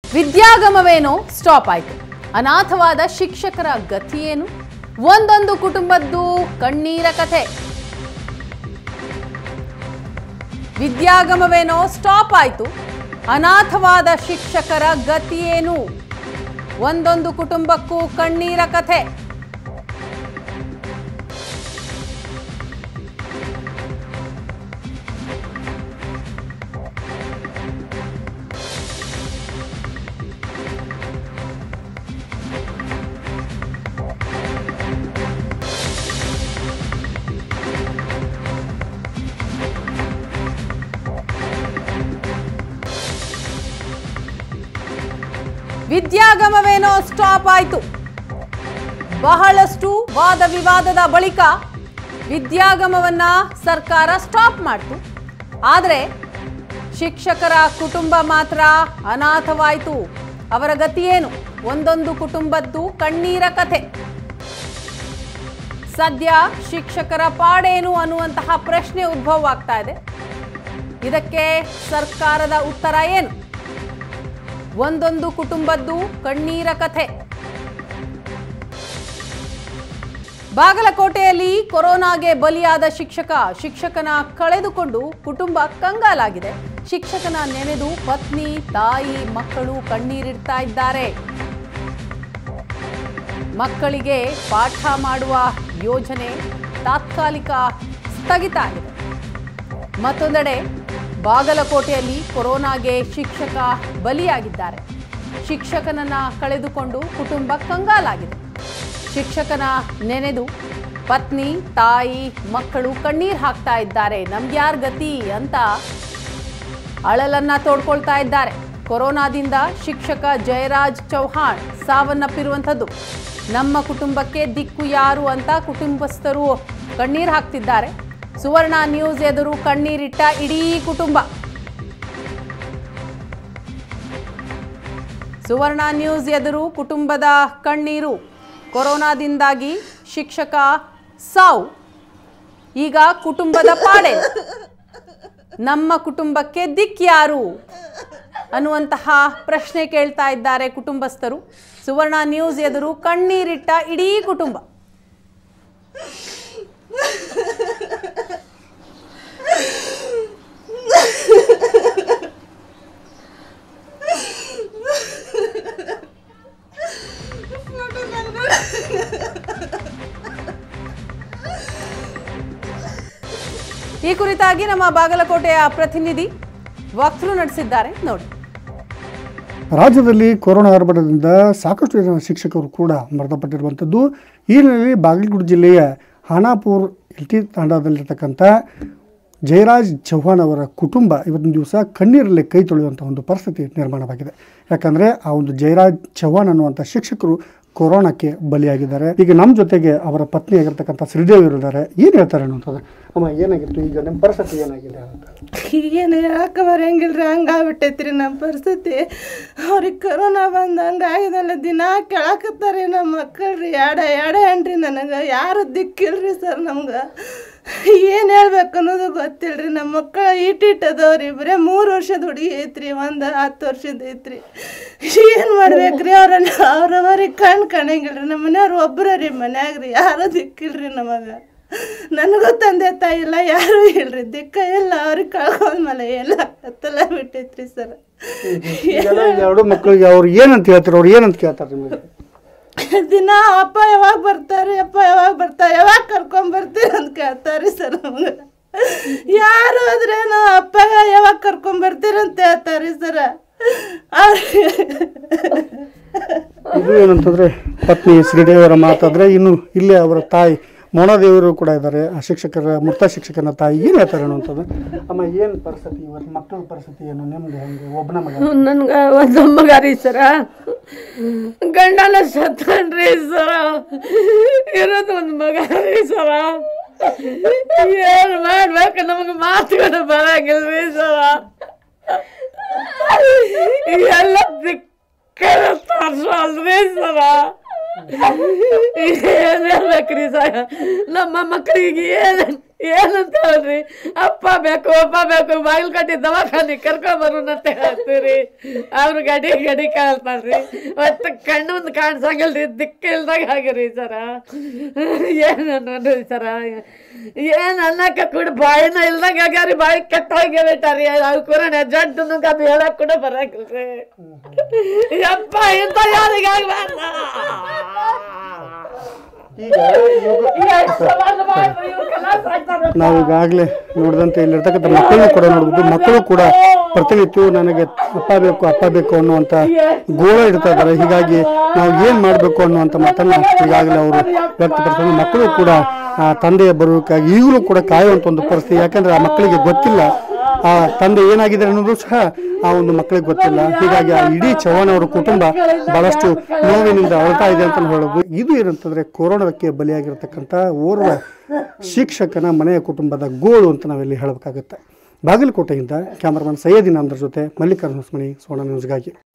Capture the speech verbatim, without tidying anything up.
ವಿದ್ಯಾಗಮವೇನೋ stop ಆಯಿತು. ಅನಾಥವಾದ ಶಿಕ್ಷಕರ ಗತಿಯೇನು? ಒಂದೊಂದು ಕುಟುಂಬದ್ದು ಕಣ್ಣೀರ ಕಥೆ. ವಿದ್ಯಾಗಮವೇನೋ ಸ್ಟಾಪ್ ಆಯಿತು. ಅನಾಥವಾದ ಶಿಕ್ಷಕರ ಗತಿಯೇನು? ಒಂದೊಂದು ಕುಟುಂಬಕ್ಕೂ ಕಣ್ಣೀರ ಕಥೆ. ವಿದ್ಯಾಗಮವೇನೋ ಸ್ಟಾಪ್ ಆಯಿತು. ಬಹಳಷ್ಟು ವಾದ ವಿವಾದದ ಬಳಿಕ ವಿದ್ಯಾಗಮವನ್ನ ಸರ್ಕಾರ ಸ್ಟಾಪ್ ಮಾಡಿತು. ಆದರೆ ಶಿಕ್ಷಕರ ಕುಟುಂಬ ಮಾತ್ರ ಅನಾಥವಾಯಿತು. ಅವರ ಗತಿಯೇನು? ಒಂದೊಂದು ಕುಟುಂಬದ್ದು ಕಣ್ಣೀರ ಕಥೆ. ಸದ್ಯ ಶಿಕ್ಷಕರ ಪಾಡೇನು ಅನ್ನುವಂತಹ ಪ್ರಶ್ನೆ ಉದ್ಭವವಾಗ್ತಾ ಇದೆ. ಇದಕ್ಕೆ ಸರ್ಕಾರದ ಉತ್ತರ ಏನು? ಒಂದೊಂದು ಕುಟುಂಬದ್ದು ಕಣ್ಣೀರ ಕಥೆ. ಬಾಗಲಕೋಟೆಯಲ್ಲಿ ಕೊರೋನಾಗೆ ಬಲಿಯಾದ ಶಿಕ್ಷಕ ಶಿಕ್ಷಕನ ಕಳೆದುಕೊಂಡು ಕುಟುಂಬ ಕಂಗಾಲಾಗಿದೆ. ಶಿಕ್ಷಕನ ನೆನೆದು ಪತ್ನಿ, ತಾಯಿ, ಮಕ್ಕಳು ಕಣ್ಣೀರಿಡ್ತಾ ಇದ್ದಾರೆ. ಮಕ್ಕಳಿಗೆ ಪಾಠ ಮಾಡುವ ಯೋಜನೆ ತಾತ್ಕಾಲಿಕ ಸ್ಥಗಿತ ಆಗಿದೆ. ಮತ್ತೊಂದೆಡೆ ಬಾಗಲಕೋಟೆಯಲ್ಲಿ ಕೊರೋನಾಗೆ ಶಿಕ್ಷಕ ಬಲಿಯಾಗಿದ್ದಾರೆ. ಶಿಕ್ಷಕನನ್ನ ಕಳೆದುಕೊಂಡು ಕುಟುಂಬ ಕಂಗಾಲಾಗಿದೆ. ಶಿಕ್ಷಕನ ನೆನೆದು ಪತ್ನಿ, ತಾಯಿ, ಮಕ್ಕಳು ಕಣ್ಣೀರು ಹಾಕ್ತಾ ಇದ್ದಾರೆ. ನಮ್ಗ್ಯಾರ್ ಗತಿ ಅಂತ ಅಳಲನ್ನ ತೋಡ್ಕೊಳ್ತಾ ಇದ್ದಾರೆ. ಕೊರೋನಾದಿಂದ ಶಿಕ್ಷಕ ಜಯರಾಜ್ ಚೌಹಾಣ್ ಸಾವನ್ನಪ್ಪಿರುವಂಥದ್ದು. ನಮ್ಮ ಕುಟುಂಬಕ್ಕೆ ದಿಕ್ಕು ಯಾರು ಅಂತ ಕುಟುಂಬಸ್ಥರು ಕಣ್ಣೀರು ಹಾಕ್ತಿದ್ದಾರೆ. ಸುವರ್ಣ ನ್ಯೂಸ್ ಎದುರು ಕಣ್ಣೀರಿಟ್ಟ ಇಡೀ ಕುಟುಂಬ. ಸುವರ್ಣ ನ್ಯೂಸ್ ಎದುರು ಕುಟುಂಬದ ಕಣ್ಣೀರು. ಕೊರೋನಾದಿಂದಾಗಿ ಶಿಕ್ಷಕ ಸಾವು. ಈಗ ಕುಟುಂಬದ ಪಾಡೆ. ನಮ್ಮ ಕುಟುಂಬಕ್ಕೆ ದಿಕ್ ಯಾರು ಅನ್ನುವಂತಹ ಪ್ರಶ್ನೆ ಕೇಳ್ತಾ ಇದ್ದಾರೆ ಕುಟುಂಬಸ್ಥರು. ಸುವರ್ಣ ನ್ಯೂಸ್ ಎದುರು ಕಣ್ಣೀರಿಟ್ಟ ಇಡೀ ಕುಟುಂಬ. ಈ ಕುರಿತಾಗಿ ನಮ್ಮ ಬಾಗಲಕೋಟೆಯ ಪ್ರತಿನಿಧಿ ವಕ್ತೃ ನಡೆಸಿದ್ದಾರೆ, ನೋಡಿ. ರಾಜ್ಯದಲ್ಲಿ ಕೊರೋನಾ ಹರಡದಿಂದ ಸಾಕಷ್ಟು ಜನ ಶಿಕ್ಷಕರು ಕೂಡ ಮೃತಪಟ್ಟಿರುವಂಥದ್ದು. ಈ ಹಿನ್ನೆಲೆಯಲ್ಲಿ ಬಾಗಲಕೋಟೆ ಜಿಲ್ಲೆಯ ಹಾನಾಪುರ ಎಲ್ ಟಿ ತಾಂಡಾದಲ್ಲಿರ್ತಕ್ಕಂಥ ಜಯರಾಜ್ ಚೌಹಾಣ್ ಅವರ ಕುಟುಂಬ ಇವತ್ತಿನ ದಿವಸ ಕಣ್ಣೀರಲ್ಲೇ ಕೈ ತೊಳೆಯುವಂಥ ಒಂದು ಪರಿಸ್ಥಿತಿ ನಿರ್ಮಾಣವಾಗಿದೆ. ಯಾಕಂದರೆ ಆ ಒಂದು ಜಯರಾಜ್ ಚೌಹಾಣ್ ಅನ್ನುವಂಥ ಶಿಕ್ಷಕರು ಕೊರೋನಾಕ್ಕೆ ಬಲಿಯಾಗಿದ್ದಾರೆ. ಈಗ ನಮ್ಮ ಜೊತೆಗೆ ಅವರ ಪತ್ನಿ ಆಗಿರ್ತಕ್ಕಂಥ ಶ್ರೀದೇವಿ ಇದ್ದಾರೆ. ಏನು ಹೇಳ್ತಾರೆ ಅನ್ನೋಂಥದ್ದು? ಅಮ್ಮ, ಏನಾಗಿತ್ತು ಈಗ ನಿಮ್ಮ ಪರಿಸ್ಥಿತಿ ಏನಾಗಿದೆ ಅಂತ? ಏನು ಹೇಳಕ್ಕೆ ಬರಂಗಿಲ್ರಿ, ಹಂಗಾಗ್ಬಿಟ್ಟೈತ್ರಿ ನಮ್ಮ ಪರಿಸ್ಥಿತಿ. ಅವ್ರಿಗೆ ಕರೋನಾ ಬಂದು ಹಂಗಾಗಿದಲ್ಲ, ದಿನ ಕೇಳಕತ್ತಾರೆ ನಮ್ಮ ಮಕ್ಕಳ್ರಿ. ಎಡ ಎಡ ಏನ್ರಿ, ನನಗೆ ಯಾರು ದಿಕ್ಕಿಲ್ರಿ ಸರ್. ನಮ್ಗೆ ಏನು ಹೇಳ್ಬೇಕು ಅನ್ನೋದು ಗೊತ್ತಿಲ್ರಿ. ನಮ್ಮ ಮಕ್ಕಳು ಈಟಿಟ್ ಅದಾವ್ರಿ. ಬರೀ ಮೂರು ವರ್ಷದ ಹುಡುಗಿ ಐತ್ರಿ, ಒಂದು ಹತ್ತು ವರ್ಷದ ಐತ್ರಿ. ಏನು ಮಾಡ್ಬೇಕ್ರಿ? ಅವ್ರನ್ನ ಅವ್ರವ್ರಿಗೆ ಕಣ್ಣು ಕಾಣಂಗಿಲ್ರಿ. ನಮ್ಮ ಮನೆಯವ್ರು ಒಬ್ಬರ ರೀ ಮನ್ಯಾಗ ರೀ, ಯಾರೂ ದಿಕ್ಕಿಲ್ರಿ ನಮಗೆ. ನನಗೂ ತಂದೆ ತಾಯಿ ಇಲ್ಲ, ಯಾರೂ ಇಲ್ರಿ, ದಿಕ್ಕ ಇಲ್ಲ. ಅವ್ರಿಗೆ ಕಳ್ಕೊಂಡ್ಮೇಲೆ ಎಲ್ಲ ಹತ್ತಲ್ಲ ಬಿಟ್ಟೈತ್ರಿ ಸರ್. ಎರಡು ಮಕ್ಕಳಿಗೆ ಅವ್ರು ಏನಂತ ಹೇಳ್ತಾರೆ? ಅವ್ರು ಏನಂತ ಕೇಳ್ತಾರೆ ನಿಮಗೆ? ದಿನ ಅಪ್ಪ ಯಾವಾಗ ಬರ್ತಾರೆ, ಅಪ್ಪ ಯಾವಾಗ ಬರ್ತಾರೆ, ಯಾವಾಗ ಕರ್ಕೊಂಡ್ ಬರ್ತೀರಿ ಅಂತ ಕೇಳ್ತಾರೆ ಸರ್. ನಮ್ಗೆ ಯಾರು ಆದ್ರೇನು ಅಪ್ಪ ಯಾವಾಗ ಕರ್ಕೊಂಡ್ ಬರ್ತೀರಿ ಅಂತ ಹೇಳ್ತಾರೆ ಸರ್. ಇದು ಏನಂತಂದ್ರೆ ಪತ್ನಿ ಶ್ರೀದೇವಿಯವರ ಮಾತಾದ್ರೆ, ಇನ್ನು ಇಲ್ಲೇ ಅವರ ತಾಯಿ ಮೋನಾದೇವರು ಕೂಡ ಇದ್ದಾರೆ. ಆ ಶಿಕ್ಷಕರ ಮೃತ ಶಿಕ್ಷಕನ ತಾಯಿ ಏನು ಹೇಳ್ತಾರೆ ಅನ್ನೋಂಥದ್ದು? ಅಮ್ಮ, ಏನು ಪರಿಸ್ಥಿತಿ ಇವತ್ತು? ಮಕ್ಕಳ ಪರಿಸ್ಥಿತಿ ಏನು? ನಿಮ್ದು ಹೆಂಗೆ? ಒಬ್ಬನ ಮಗ? ನನ್ಗೆ ಒಂದು ಮಗ ರೀ ಸರ. ಗಂಡನ ಸತ್ತನ್ರಿ ಸರ. ಇರೋದು ಒಂದು ಮಗ ರೀ ಸರ. ಏನು ಮಾಡ್ಬೇಕು? ನಮಗೆ ಮಾತುಗಳು ಬರಂಗಿಲ್ರಿ ಸರ. ಎಲ್ಲ ದಿಕ್ಕರ ತೋರ್ಸಲ್ರಿ ಸರ. ಏನು ಹೇಳ್ಬೇಕ್ರಿ ಸರ? ನಮ್ಮ ಮಕ್ಕಳಿಗೆ ಏನು ಏನಂತ ಹೇಳ್ರಿ, ಅಪ್ಪ ಬೇಕು ಅಪ್ಪ ಬೇಕು ಬಾಗಿಲು ದವಾಖಾನೆ ಕರ್ಕೊಂಡ್ ಬರೋಣಂತ ಹೇಳ್ತೀರಿ. ಅವ್ರು ಗಡಿ ಗಡಿ ಕಾಳ್ತಾರ್ರಿ, ಒಟ್ಟು ಕಣ್ಣು ಮುಂದೆ ಕಾಣಿಸಂಗಿಲ್ರಿ, ದಿಕ್ಕ ಇಲ್ದಾಗ ಆಗಿರಿ ಸರ. ಏನು ಅನ್ನೋದು ಸರ, ಏನು ಅನ್ನಕ್ಕೆ ಕೂಡ ಬಾಯಿನ ಇಲ್ದಂಗೆ ಆಗ್ಯಾರಿ, ಬಾಯಿ ಕೆಟ್ಟ ಹೋಗ್ಯಾರಿ. ಅವ್ರು ಕೂಡ ಜಡ್ಡು ಅದು ಹೇಳಕ್ ಕೂಡ ಬರಂಗಿಲ್ರಿ. ಯಪ್ಪ ಇಂಥ ಯಾರಿಗಾಗ್ಬಾರ್ದ. ನಾವು ಈಗಾಗಲೇ ನೋಡಿದಂತೆ ಇಲ್ಲಿರ್ತಕ್ಕಂಥ ಮಕ್ಕಳು ಕೂಡ ನೋಡ್ಬೋದು. ಮಕ್ಕಳು ಕೂಡ ಪ್ರತಿನಿತ್ಯ ನನಗೆ ಅಪ್ಪ ಬೇಕು ಅಪ್ಪ ಬೇಕು ಅನ್ನುವಂಥ ಗೋಳ ಇಡ್ತಾ ಇದ್ದಾರೆ. ಹೀಗಾಗಿ ನಾವು ಏನು ಮಾಡಬೇಕು ಅನ್ನುವಂಥ ಮಾತನ್ನು ಈಗಾಗಲೇ ಅವರು ವ್ಯಕ್ತಪಡಿಸ್ತಾರೆ. ಮಕ್ಕಳು ಕೂಡ ಆ ತಂದೆಯ ಬರೋಕ್ಕಾಗಿ ಈಗಲೂ ಕೂಡ ಕಾಯುವಂಥ ಒಂದು ಪರಿಸ್ಥಿತಿ. ಯಾಕಂದರೆ ಆ ಮಕ್ಕಳಿಗೆ ಗೊತ್ತಿಲ್ಲ ಆ ತಂದೆ ಏನಾಗಿದೆ ಅನ್ನೋದು ಸಹ ಆ ಒಂದು ಮಕ್ಕಳಿಗೆ ಗೊತ್ತಿಲ್ಲ. ಹೀಗಾಗಿ ಆ ಇಡೀ ಚವ್ಹಾಣ್ ಅವರ ಕುಟುಂಬ ಬಹಳಷ್ಟು ನೋವಿನಿಂದ ಅಳ್ತಾ ಇದೆ ಅಂತ ಹೇಳೋದು. ಇದು ಏನಂತಂದರೆ ಕೊರೋನಾಕ್ಕೆ ಬಲಿಯಾಗಿರ್ತಕ್ಕಂಥ ಓರ್ವ ಶಿಕ್ಷಕನ ಮನೆಯ ಕುಟುಂಬದ ಗೋಳು ಅಂತ ನಾವಿಲ್ಲಿ ಹೇಳಬೇಕಾಗುತ್ತೆ. ಬಾಗಲಕೋಟೆಯಿಂದ ಕ್ಯಾಮರಾಮನ್ ಸೈಯದ್ ಇನಾಮ್ದರ್ ಜೊತೆ ಮಲ್ಲಿಕಾರ್ಜುನ ಹೊಸಮನಿ, ಸುವರ್ಣ ನ್ಯೂಸ್ಗಾಗಿ.